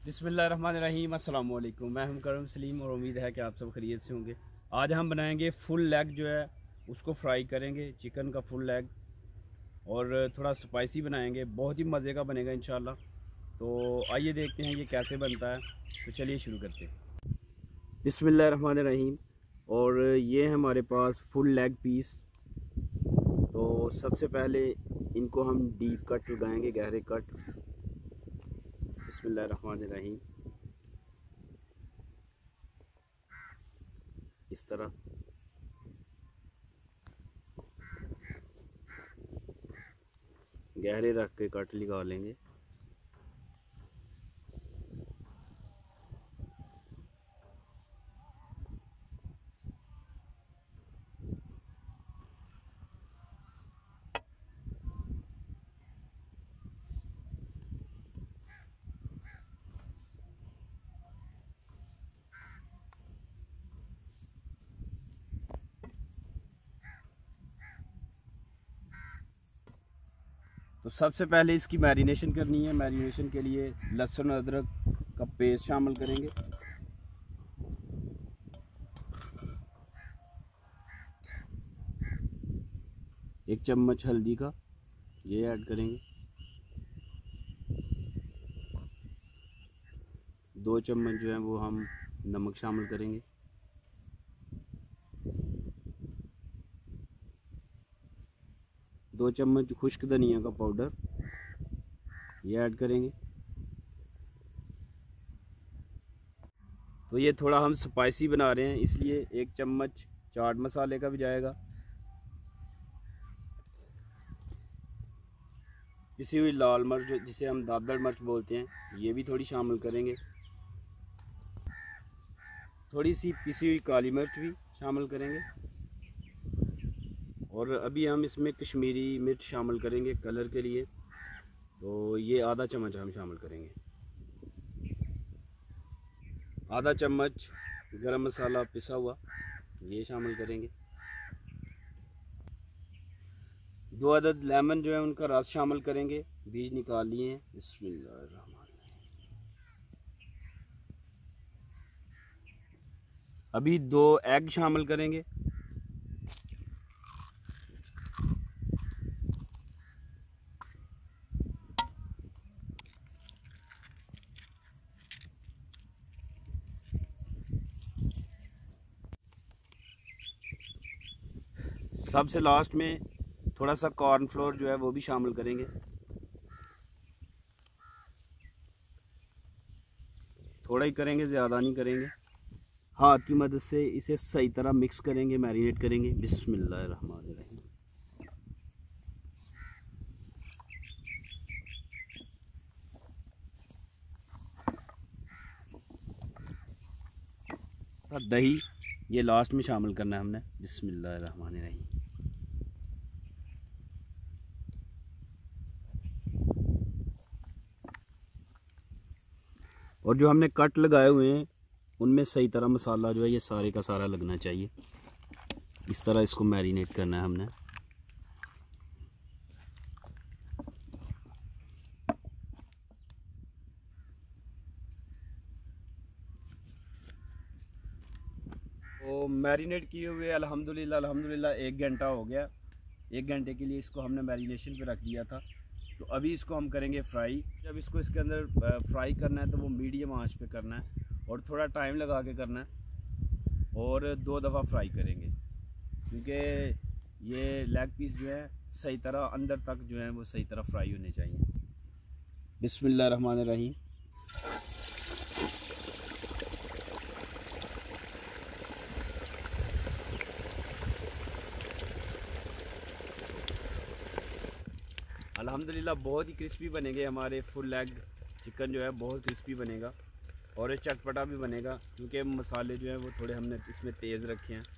बिस्मिल्लाहिर्रहमानिर्रहीम, अस्सलाम वालेकुम। मैं हूं करम सलीम और उम्मीद है कि आप सब खैरियत से होंगे। आज हम बनाएंगे फुल लेग जो है उसको फ्राई करेंगे, चिकन का फुल लेग, और थोड़ा स्पाइसी बनाएंगे। बहुत ही मज़े का बनेगा इंशाल्लाह। तो आइए देखते हैं ये कैसे बनता है। तो चलिए शुरू करते हैं। बिस्मिल्लाहिर्रहमानिर्रहीम। और ये है हमारे पास फुल लेग पीस। तो सबसे पहले इनको हम डीप कट लगाएंगे, गहरे कट। बिस्मिल्लाहिर्रहमानिर्रहीम। इस तरह गहरे रख के कट लगा लेंगे। तो सबसे पहले इसकी मैरिनेशन करनी है। मैरिनेशन के लिए लहसुन अदरक का पेस्ट शामिल करेंगे। एक चम्मच हल्दी का ये ऐड करेंगे। 2 चम्मच जो है वो हम नमक शामिल करेंगे। 2 चम्मच खुश्क धनिया का पाउडर ये ऐड करेंगे। तो ये थोड़ा हम स्पाइसी बना रहे हैं, इसलिए 1 चम्मच चाट मसाले का भी जाएगा। पिसी हुई लाल मिर्च जिसे हम दादड़ मिर्च बोलते हैं ये भी थोड़ी शामिल करेंगे। थोड़ी सी पिसी हुई काली मिर्च भी शामिल करेंगे। और अभी हम इसमें कश्मीरी मिर्च शामिल करेंगे कलर के लिए। तो ये आधा चम्मच हम शामिल करेंगे। आधा चम्मच गरम मसाला पिसा हुआ ये शामिल करेंगे। 2 अदद लेमन जो है उनका रस शामिल करेंगे, बीज निकाल लिए हैं। बिस्मिल्लाहिर्रहमानिर्रहीम। अभी 2 एग शामिल करेंगे। सबसे लास्ट में थोड़ा सा कॉर्नफ्लोर जो है वो भी शामिल करेंगे। थोड़ा ही करेंगे, ज़्यादा नहीं करेंगे। हाथ की मदद से इसे सही तरह मिक्स करेंगे, मैरिनेट करेंगे। बिस्मिल्लाहिर्रहमानिर्रहीम। दही ये लास्ट में शामिल करना है हमने। बिस्मिल्लाहिर्रहमानिर्रहीम। और जो हमने कट लगाए हुए हैं उनमें सही तरह मसाला जो है ये सारे का सारा लगना चाहिए। इस तरह इसको मैरिनेट करना है हमने। तो मैरिनेट किए हुए अल्हम्दुलिल्लाह 1 घंटा हो गया। 1 घंटे के लिए इसको हमने मैरिनेशन पे रख दिया था। तो अभी इसको हम करेंगे फ्राई। जब इसको इसके अंदर फ्राई करना है तो वो मीडियम आंच पे करना है और थोड़ा टाइम लगा के करना है। और 2 दफ़ा फ्राई करेंगे क्योंकि ये लेग पीस जो है सही तरह अंदर तक जो है वो सही तरह फ्राई होने चाहिए। बिस्मिल्लाहिर्रहमानिर्रहीम। अल्हम्दुलिल्लाह बहुत ही क्रिस्पी बनेंगे हमारे फुल लेग चिकन जो है, बहुत क्रिस्पी बनेगा और ये चटपटा भी बनेगा क्योंकि मसाले जो हैं वो थोड़े हमने इसमें तेज़ रखे हैं।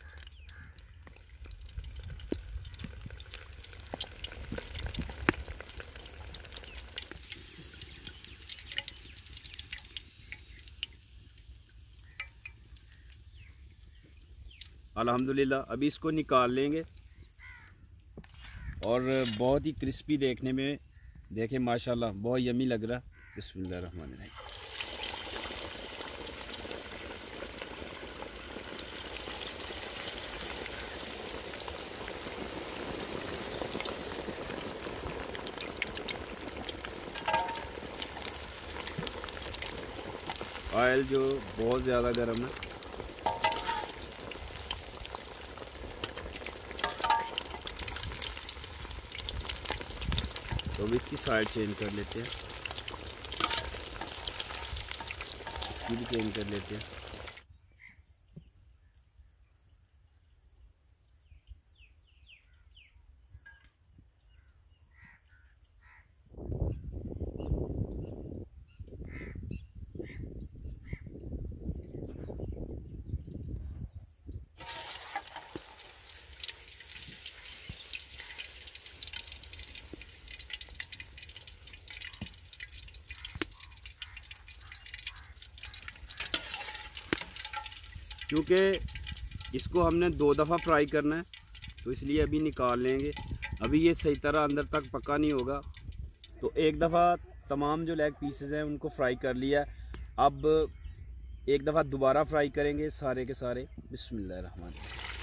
अल्हम्दुलिल्लाह अभी इसको निकाल लेंगे और बहुत ही क्रिस्पी देखने में, देखें माशाल्लाह बहुत यमी लग रहा है। बिस्मिल्लाहिर्रहमानिर्रहीम। ऑयल जो बहुत ज़्यादा गर्म है। तो अब इसकी साइड चेंज कर लेते हैं, इसकी भी चेंज कर लेते हैं। क्योंकि इसको हमने 2 दफ़ा फ्राई करना है, तो इसलिए अभी निकाल लेंगे। अभी ये सही तरह अंदर तक पका नहीं होगा, तो एक दफ़ा तमाम जो लेग पीसेस हैं उनको फ्राई कर लिया। अब एक दफ़ा दोबारा फ्राई करेंगे सारे के सारे। बिस्मिल्लाहिर्रहमान।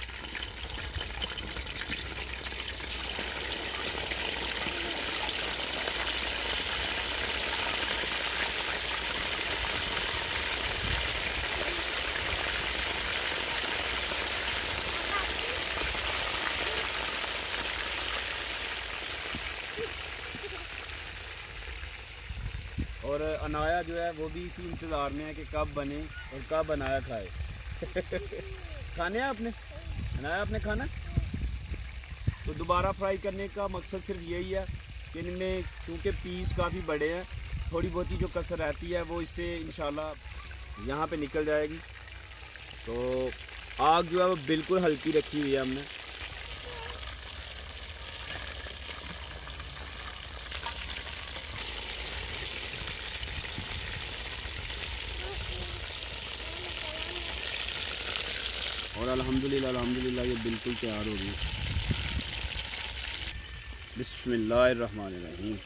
और अनाया जो है वो भी इसी इंतज़ार में है कि कब बने और कब अनाया खाए। खाने हैं आपने अनाया, आपने खाना। तो दोबारा फ्राई करने का मकसद सिर्फ यही है कि इनमें क्योंकि पीस काफ़ी बड़े हैं, थोड़ी बहुत ही जो कसर रहती है वो इससे इंशाल्लाह यहाँ पे निकल जाएगी। तो आग जो है वो बिल्कुल हल्की रखी हुई है हमने। और अल्हम्दुलिल्लाह ये बिल्कुल तैयार हो गई। बिस्मिल्लाहिर्रहमानिर्रहीम।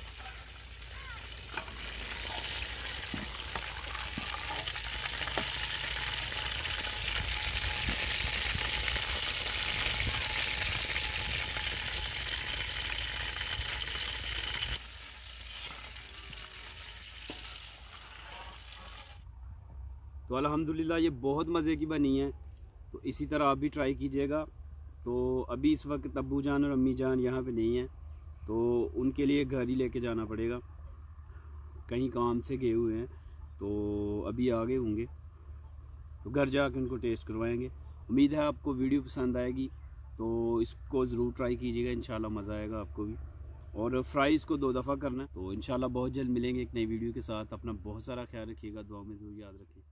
तो अल्हम्दुलिल्लाह ये बहुत मज़े की बनी है, तो इसी तरह आप भी ट्राई कीजिएगा। तो अभी इस वक्त अब्बू जान और अम्मी जान यहाँ पे नहीं हैं, तो उनके लिए घर ही लेके जाना पड़ेगा, कहीं काम से गए हुए हैं, तो अभी आ गए होंगे, तो घर जाकर उनको टेस्ट करवाएंगे। उम्मीद है आपको वीडियो पसंद आएगी, तो इसको ज़रूर ट्राई कीजिएगा, इंशाल्लाह मज़ा आएगा आपको भी। और फ्राई इसको 2 दफ़ा करना है। तो इंशाल्लाह बहुत जल्द मिलेंगे एक नई वीडियो के साथ। अपना बहुत सारा ख्याल रखिएगा, दुआ में ज़रूर याद रखें।